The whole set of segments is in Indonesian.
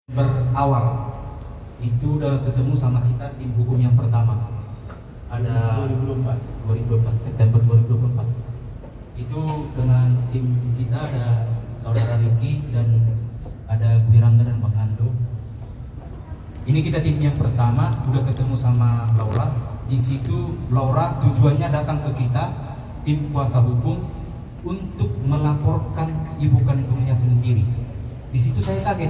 Berawal itu udah ketemu sama kita tim hukum yang pertama ada 2024 September 2024 itu dengan tim kita ada saudara Ricky dan ada Bu Irangga dan Bang Ando. Ini kita tim yang pertama udah ketemu sama Laura. Di situ Laura tujuannya datang ke kita tim kuasa hukum untuk melaporkan ibu kandungnya sendiri. Di situ saya kaget.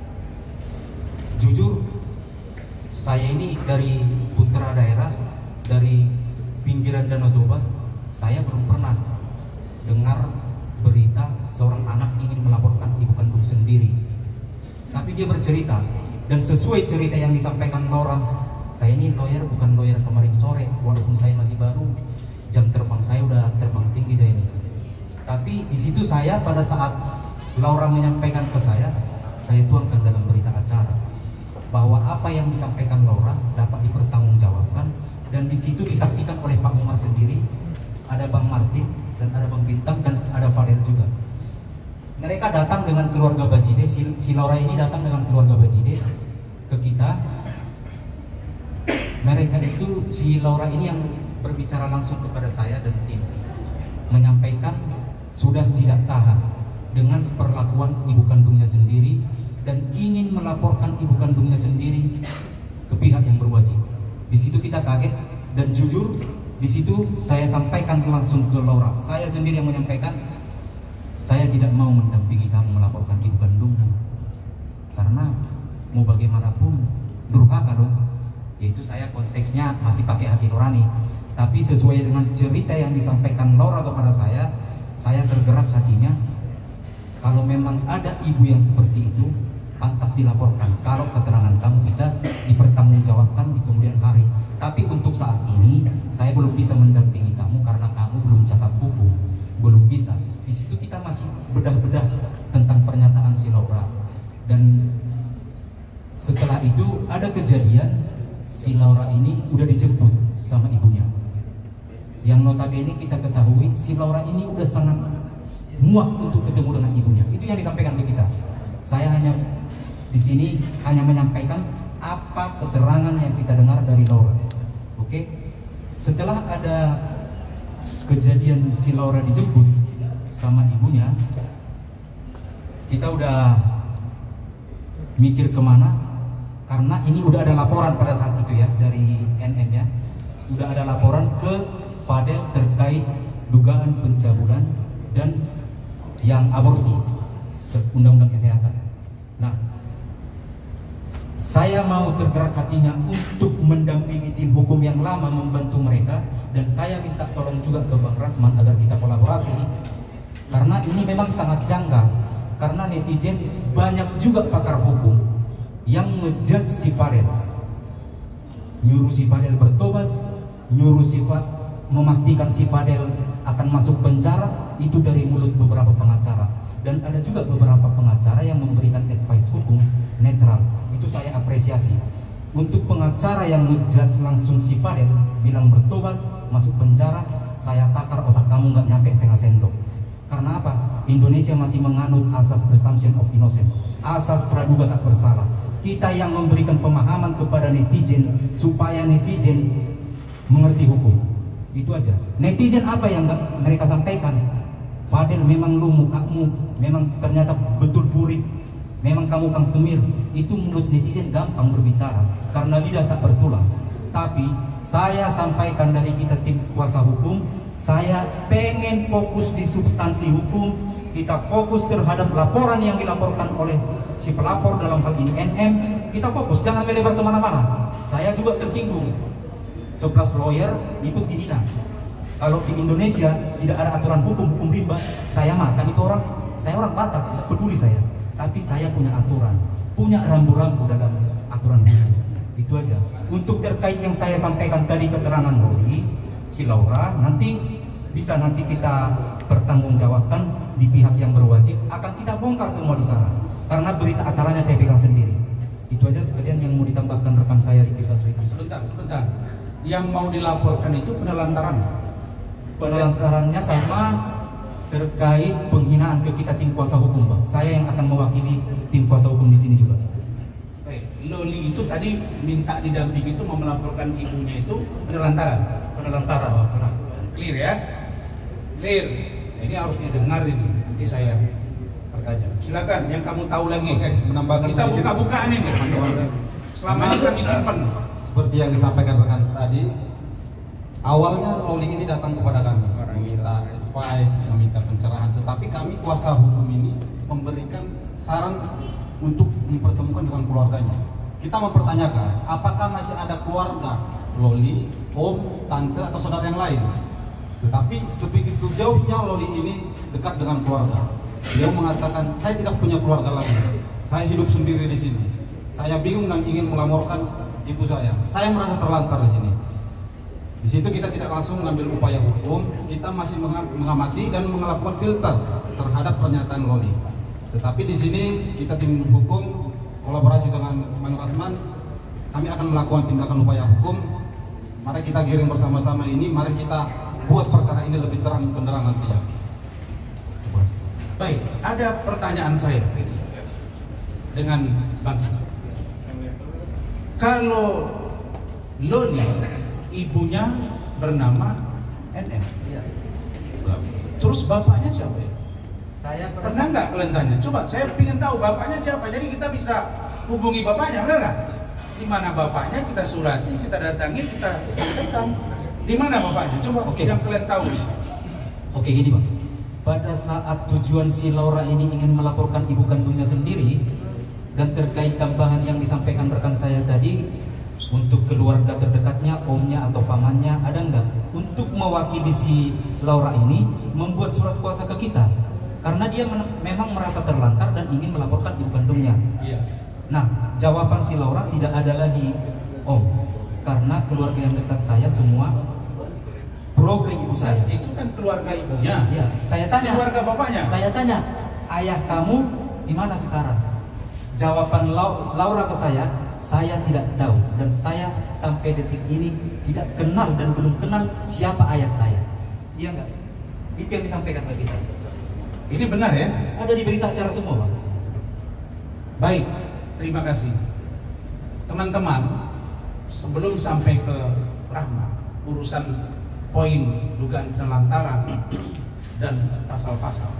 Jujur, saya ini dari putra daerah, dari pinggiran Danau Toba, saya belum pernah dengar berita seorang anak ingin melaporkan ibu kandung sendiri. Tapi dia bercerita, dan sesuai cerita yang disampaikan Laura, saya ini lawyer bukan lawyer kemarin sore, walaupun saya masih baru, jam terbang saya udah terbang tinggi saya ini. Tapi di situ saya pada saat Laura menyampaikan ke saya tuangkan dalam berita acara bahwa apa yang disampaikan Laura dapat dipertanggungjawabkan, dan di situ disaksikan oleh Pak Umar sendiri, ada Bang Martin dan ada Bang Bintang dan ada Fadel juga. Mereka datang dengan keluarga Bajide, si Laura ini datang dengan keluarga Bajide ke kita. Mereka itu, si Laura ini yang berbicara langsung kepada saya dan tim, menyampaikan sudah tidak tahan dengan perlakuan ibu kandungnya sendiri dan ingin melaporkan ibu kandungnya sendiri ke pihak yang berwajib. Di situ kita kaget, dan jujur di situ saya sampaikan langsung ke Laura. Saya sendiri yang menyampaikan, saya tidak mau mendampingi kamu melaporkan ibu kandungmu, karena mau bagaimanapun durhaka dong. Yaitu saya konteksnya masih pakai hati nurani, tapi sesuai dengan cerita yang disampaikan Laura kepada saya tergerak hatinya. Kalau memang ada ibu yang seperti itu, pantas dilaporkan kalau keterangan kamu bisa dipertanggungjawabkan di kemudian hari. Tapi untuk saat ini saya belum bisa mendampingi kamu karena kamu belum cakap hukum, belum bisa. Di situ kita masih bedah-bedah tentang pernyataan si Laura. Dan setelah itu ada kejadian, si Laura ini udah dijemput sama ibunya. Yang notabene kita ketahui si Laura ini udah sangat muak untuk ketemu dengan ibunya. Itu yang disampaikan ke kita. Saya hanya di sini hanya menyampaikan apa keterangan yang kita dengar dari Laura. Oke? Setelah ada kejadian si Laura dijemput sama ibunya, kita udah mikir kemana, karena ini udah ada laporan pada saat itu ya dari NM ya. Udah ada laporan ke Fadel terkait dugaan pencabulan dan yang aborsi, undang-undang kesehatan. Nah, saya mau tergerak hatinya untuk mendampingi tim hukum yang lama membantu mereka, dan saya minta tolong juga ke Bang Rasman agar kita kolaborasi, karena ini memang sangat janggal. Karena netizen banyak juga pakar hukum yang ngejudge si Fadel, nyuruh si Fadel bertobat, nyuruh si memastikan si Fadel akan masuk penjara, itu dari mulut beberapa pengacara. Dan ada juga beberapa pengacara yang memberikan advice hukum netral. Itu saya apresiasi. Untuk pengacara yang ngejudge langsung si Fadel, bilang bertobat, masuk penjara, saya takar otak kamu nggak nyampe setengah sendok. Karena apa? Indonesia masih menganut asas presumption of innocence, asas praduga tak bersalah. Kita yang memberikan pemahaman kepada netizen supaya netizen mengerti hukum. Itu aja. Netizen apa yang mereka sampaikan? Fadel memang lu mukamu memang ternyata betul burik, memang kamu Kang Semir. Itu menurut netizen gampang berbicara karena lidah tak bertulang. Tapi saya sampaikan dari kita tim kuasa hukum, saya pengen fokus di substansi hukum. Kita fokus terhadap laporan yang dilaporkan oleh si pelapor, dalam hal ini NM. Kita fokus, jangan melebar kemana-mana. Saya juga tersinggung, 11 lawyer ikut dihina. Kalau di Indonesia tidak ada aturan hukum rimba, saya makan itu orang. Saya orang Batak, tidak peduli saya. Tapi saya punya aturan, punya rambu-rambu dalam aturan hukum. Itu aja. Untuk terkait yang saya sampaikan tadi keterangan Rory, si Laura, nanti bisa kita pertanggungjawabkan di pihak yang berwajib. Akan kita bongkar semua di sana. Karena berita acaranya saya pegang sendiri. Itu aja sekalian yang mau ditambahkan rekan saya di kita Sweet. Sebentar. Yang mau dilaporkan itu penelantaran. Penelantarannya sama terkait penghinaan ke kita tim kuasa hukum, Bang. Saya yang akan mewakili tim kuasa hukum di sini juga. tadi minta didampingi itu mau melaporkan ibunya itu penelantaran. Penelantaran. Oh, clear ya? Clear. Ini harus didengar ini. Nanti saya pertanyaan. Silakan yang kamu tahu lagi. Oke, menambahkan kita buka-bukaan ini. Selama ini kami simpan. Seperti yang disampaikan rekan tadi, awalnya Loli ini datang kepada kami meminta advice, meminta pencerahan, tetapi kami kuasa hukum ini memberikan saran untuk mempertemukan dengan keluarganya. Kita mempertanyakan apakah masih ada keluarga Loli, om, tante atau saudara yang lain. Tetapi sebegitu jauhnya Loli ini dekat dengan keluarga. Beliau mengatakan, saya tidak punya keluarga lagi. Saya hidup sendiri di sini. Saya bingung dan ingin melaporkan ibu saya. Saya merasa terlantar di sini. Di situ kita tidak langsung mengambil upaya hukum. Kita masih mengamati dan melakukan filter terhadap pernyataan Loli. Tetapi di sini kita tim hukum kolaborasi dengan Bang Rasman, kami akan melakukan tindakan upaya hukum. Mari kita giring bersama-sama ini. Mari kita buat perkara ini lebih terang benderang nantinya. Baik, ada pertanyaan saya dengan Bang. Kalau Loli ibunya bernama NM, terus bapaknya siapa ya? Saya Pernah nggak kalian tanya? Coba saya ingin tahu bapaknya siapa, jadi kita bisa hubungi bapaknya, benar nggak? Di mana bapaknya kita surati, kita datangi, kita sampaikan. Di mana bapaknya? Coba yang kalian tahu. Oke, gini Bang. Pada saat tujuan si Laura ini ingin melaporkan ibu kandungnya sendiri, dan terkait tambahan yang disampaikan rekan saya tadi, untuk keluarga terdekatnya, omnya atau pamannya, ada nggak? Untuk mewakili si Laura ini membuat surat kuasa ke kita, karena dia memang merasa terlantar dan ingin melaporkan ibu kandungnya. Iya. Nah, jawaban si Laura tidak ada lagi, Om, karena keluarga yang dekat saya semua pro ke ibu saya. Itu kan keluarga ibunya. Ya, saya tanya. Keluarga bapaknya. Saya tanya, ayah kamu di mana sekarang? Jawaban Laura ke saya tidak tahu, dan saya sampai detik ini tidak kenal dan belum kenal siapa ayah saya. Iya enggak? Itu yang disampaikan ke kita. Ini benar ya? Ada di berita acara semua, Bang. Baik, terima kasih. Teman-teman, sebelum sampai ke Rahma, urusan poin dugaan penelantaran dan pasal-pasal,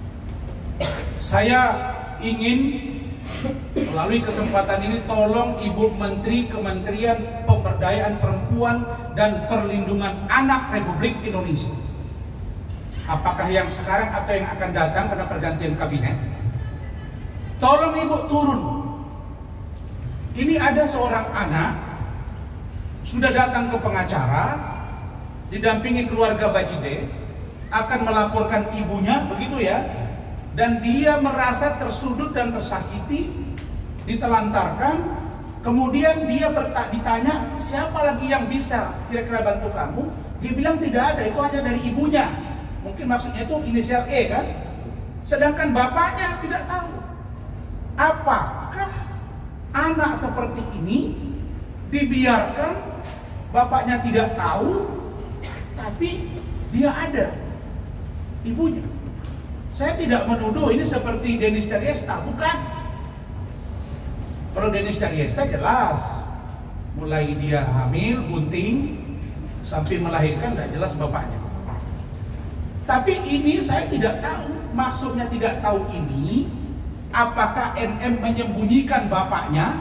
saya ingin melalui kesempatan ini tolong Ibu Menteri Kementerian Pemberdayaan Perempuan dan Perlindungan Anak Republik Indonesia, apakah yang sekarang atau yang akan datang karena pergantian kabinet, tolong Ibu turun. Ini ada seorang anak sudah datang ke pengacara, didampingi keluarga Bajide, akan melaporkan ibunya, begitu ya, dan dia merasa tersudut dan tersakiti, ditelantarkan. Kemudian dia ditanya, siapa lagi yang bisa kira-kira bantu kamu? Dia bilang tidak ada, itu hanya dari ibunya. Mungkin maksudnya itu inisial E kan? Sedangkan bapaknya tidak tahu. Apakah anak seperti ini dibiarkan, bapaknya tidak tahu, tapi dia ada ibunya? Saya tidak menuduh ini seperti Denis Caryesta, bukan. Kalau Denis Caryesta jelas, mulai dia hamil, bunting, sampai melahirkan tidak jelas bapaknya. Tapi ini saya tidak tahu, maksudnya tidak tahu ini, apakah NM menyembunyikan bapaknya,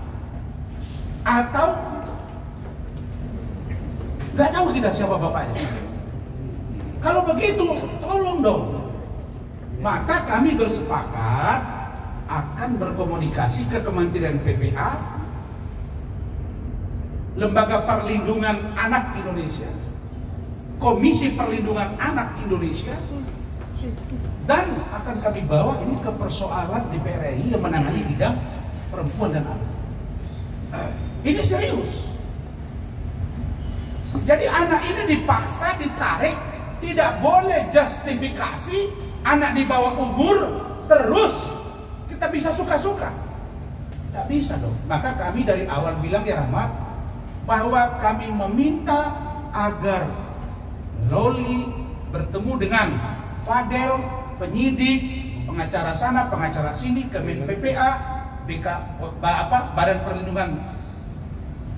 atau nggak tahu kita siapa bapaknya. Kalau begitu, tolong dong. Maka kami bersepakat akan berkomunikasi ke Kementerian PPA, Lembaga Perlindungan Anak Indonesia, Komisi Perlindungan Anak Indonesia, dan akan kami bawa ini ke persoalan DPR RI yang menangani bidang perempuan dan anak. Ini serius. Jadi anak ini dipaksa ditarik, tidak boleh justifikasi. Anak di bawah umur terus kita bisa suka-suka, tidak bisa dong. Maka kami dari awal bilang ya Rahmat, bahwa kami meminta agar Loli bertemu dengan Fadel, penyidik, pengacara sana, pengacara sini, Kemen PPA, Badan Perlindungan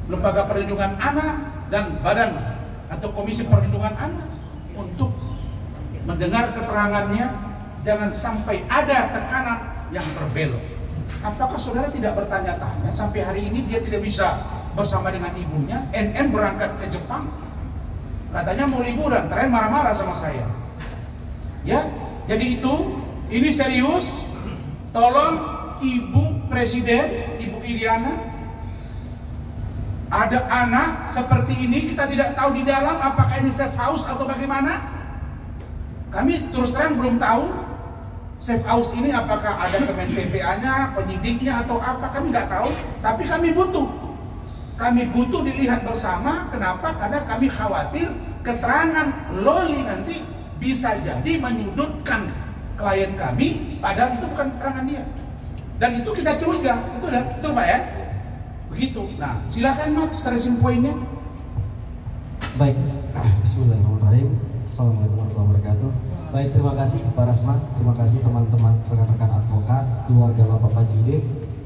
Lembaga Perlindungan Anak dan Badan atau Komisi Perlindungan Anak untuk mendengar keterangannya. Jangan sampai ada tekanan yang berbelok. Apakah saudara tidak bertanya-tanya sampai hari ini dia tidak bisa bersama dengan ibunya? NM berangkat ke Jepang, katanya mau liburan, terakhir marah-marah sama saya. Ya, jadi ini serius. Tolong Ibu Presiden, Ibu Iriana, ada anak seperti ini, kita tidak tahu di dalam apakah ini safe house atau bagaimana. Kami terus terang belum tahu safe house ini apakah ada Kemen PPA-nya, penyidiknya atau apa, kami nggak tahu. Tapi kami butuh dilihat bersama. Kenapa? Karena kami khawatir keterangan Loli nanti bisa jadi menyudutkan klien kami, padahal itu bukan keterangan dia. Dan itu kita curiga, betul Pak ya? Begitu. Nah, silakan Mas, stressing pointnya. Baik, bismillahirrahmanirrahim. Assalamualaikum warahmatullahi wabarakatuh. Baik, terima kasih Pak Rasman, terima kasih teman-teman rekan-rekan advokat, keluarga Bapak Fajide.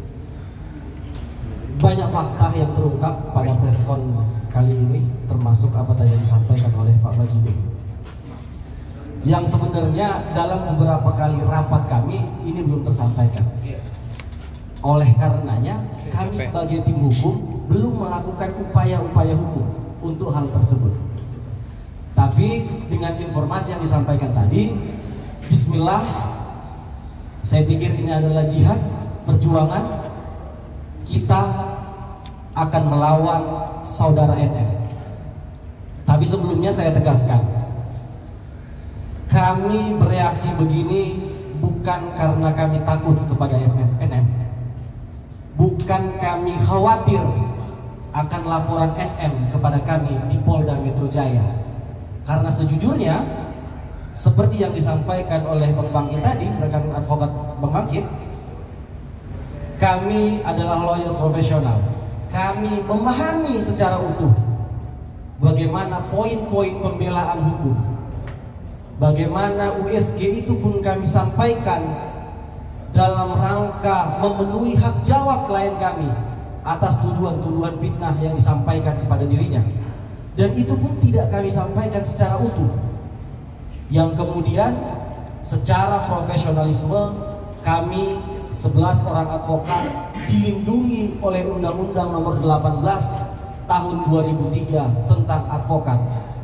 Banyak fakta yang terungkap pada preskon kali ini, termasuk apa tadi yang disampaikan oleh Pak Fajide. Yang sebenarnya dalam beberapa kali rapat kami ini belum tersampaikan. Oleh karenanya, kami sebagai tim hukum belum melakukan upaya-upaya hukum untuk hal tersebut. Tapi dengan informasi yang disampaikan tadi, bismillah, saya pikir ini adalah jihad, perjuangan. Kita akan melawan saudara NM. Tapi sebelumnya saya tegaskan, kami bereaksi begini bukan karena kami takut kepada NM, bukan kami khawatir akan laporan NM kepada kami di Polda Metro Jaya. Karena sejujurnya, seperti yang disampaikan oleh Bang Bangkit tadi, rekan advokat Bang Bangkit, kami adalah lawyer profesional. Kami memahami secara utuh bagaimana poin-poin pembelaan hukum, bagaimana USG itu pun kami sampaikan dalam rangka memenuhi hak jawab klien kami atas tuduhan-tuduhan fitnah yang disampaikan kepada dirinya. Dan itu pun tidak kami sampaikan secara utuh. Yang kemudian secara profesionalisme kami 11 orang advokat dilindungi oleh Undang-Undang Nomor 18 Tahun 2003 tentang advokat.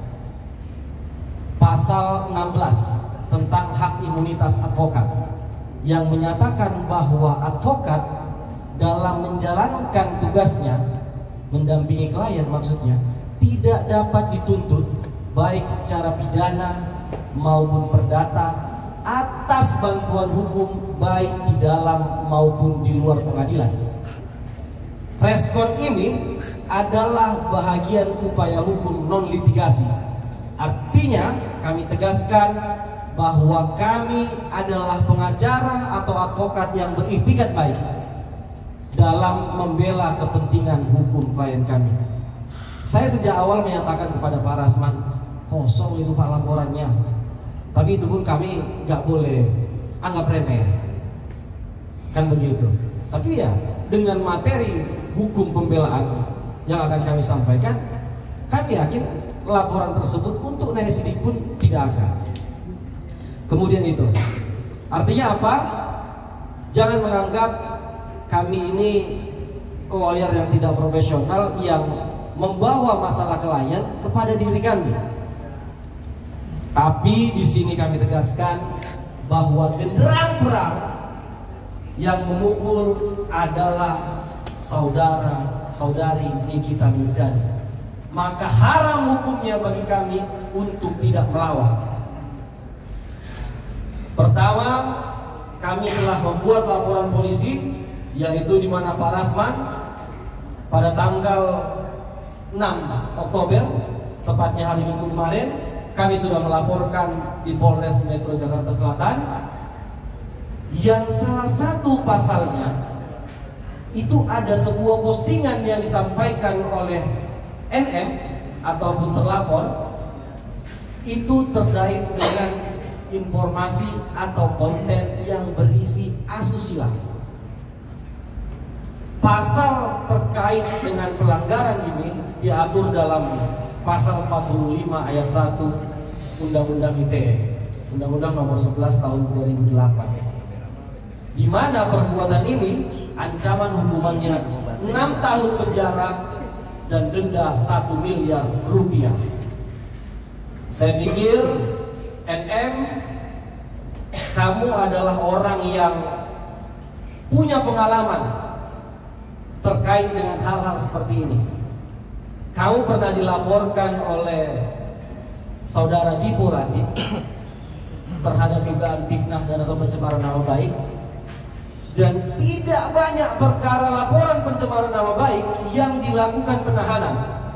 Pasal 16 tentang hak imunitas advokat yang menyatakan bahwa advokat dalam menjalankan tugasnya mendampingi klien maksudnya tidak dapat dituntut baik secara pidana maupun perdata atas bantuan hukum baik di dalam maupun di luar pengadilan. Preskon ini adalah bahagian upaya hukum non litigasi. Artinya kami tegaskan bahwa kami adalah pengacara atau advokat yang beriktikat baik dalam membela kepentingan hukum klien kami. Saya sejak awal menyatakan kepada Pak Rasman, kosong itu Pak laporannya. Tapi itu pun kami nggak boleh anggap remeh, kan begitu. Tapi ya dengan materi hukum pembelaan yang akan kami sampaikan, kami yakin laporan tersebut untuk naik sidik pun tidak akan. Kemudian itu artinya apa? Jangan menganggap kami ini lawyer yang tidak profesional yang membawa masalah klien kepada diri kami. Tapi di sini kami tegaskan bahwa genderang perang yang memukul adalah saudara-saudari Nikita Mirzani. Maka haram hukumnya bagi kami untuk tidak melawan. Pertama, kami telah membuat laporan polisi, yaitu di mana Pak Rasman pada tanggal 6 Oktober, tepatnya hari Minggu kemarin, kami sudah melaporkan di Polres Metro Jakarta Selatan, yang salah satu pasalnya itu ada sebuah postingan yang disampaikan oleh NM ataupun terlapor, itu terkait dengan informasi atau konten yang berisi asusila. Pasal terkait terkait dengan pelanggaran ini diatur dalam pasal 45 ayat 1 Undang-Undang ITE, Undang-Undang Nomor 11 Tahun 2008, di mana perbuatan ini ancaman hukumannya 6 tahun penjara dan denda 1 miliar rupiah. Saya pikir NM, kamu adalah orang yang punya pengalaman terkait dengan hal-hal seperti ini. Kamu pernah dilaporkan oleh saudara Dipo Ratib terhadap dugaan fitnah dan atau pencemaran nama baik, dan tidak banyak perkara laporan pencemaran nama baik yang dilakukan penahanan,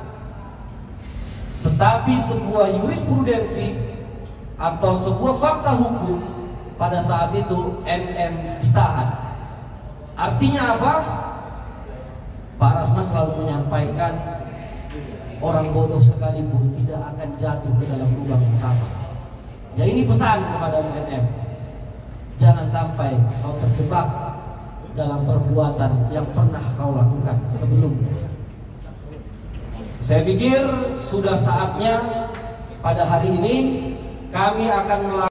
tetapi sebuah jurisprudensi atau sebuah fakta hukum pada saat itu NM ditahan. Artinya apa? Pak Rasman selalu menyampaikan orang bodoh sekalipun tidak akan jatuh ke dalam lubang yang sama. Ya, ini pesan kepada NM, jangan sampai kau terjebak dalam perbuatan yang pernah kau lakukan sebelumnya. Saya pikir sudah saatnya pada hari ini kami akan melakukan